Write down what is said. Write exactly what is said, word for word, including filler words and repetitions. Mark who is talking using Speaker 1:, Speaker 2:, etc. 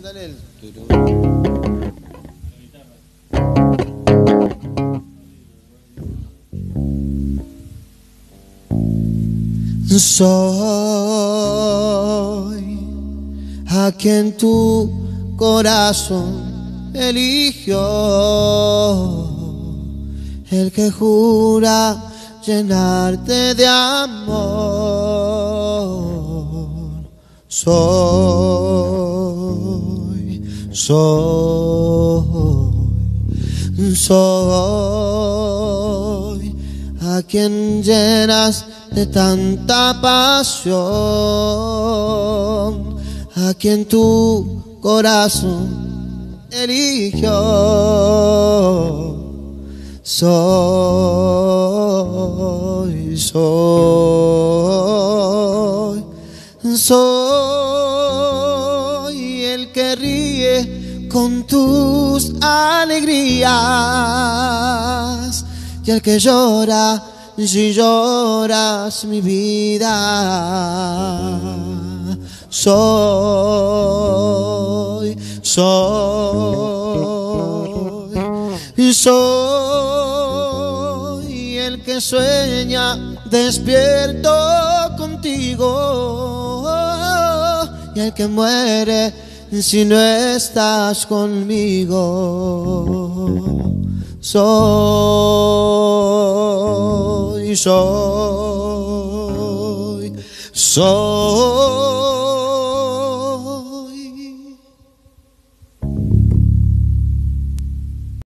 Speaker 1: Mándale el turú. Soy a quien tu corazón eligió, el que jura llenarte de amor. Soy, soy, soy a quien llenas de tanta pasión, a quien tu corazón eligió. Soy, soy, soy el que ríe con tus alegrías y el que llora si lloras mi vida. Soy, soy, soy el que sueña despierto contigo y el que muere si no estás conmigo. Soy, soy, soy